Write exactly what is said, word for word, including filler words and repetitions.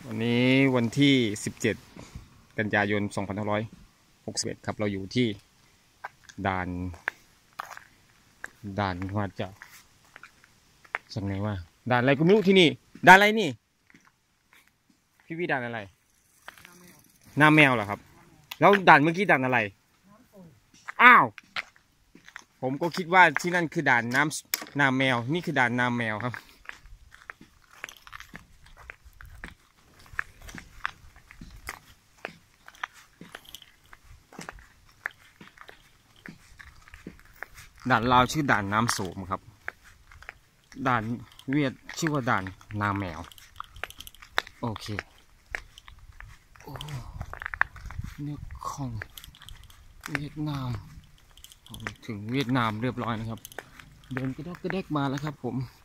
วันนี้วันที่สิบเจ็ดกันยายนสองพันห้าร้อยหกสิบเอ็ดครับเราอยู่ที่ด่านด่านมาจากจากไหนวะด่านอะไรก็ไม่รู้ที่นี่ด่านอะไรนี่พี่พี่ด่านอะไรน้ำแมวเหรอครับแล้วด่านเมื่อกี้ด่านอะไรอ้าวผมก็คิดว่าที่นั่นคือด่านน้ำน้ำแมวนี่คือด่านน้ำแมวครับด่านลาวชื่อด่านน้ำโสมครับด่านเวียดชื่อว่าด่านนาแมวโอเคโอ้เนี่ยของเวียดนามถึงเวียดนามเรียบร้อยนะครับเดินกระดกกระเดกมาแล้วครับผม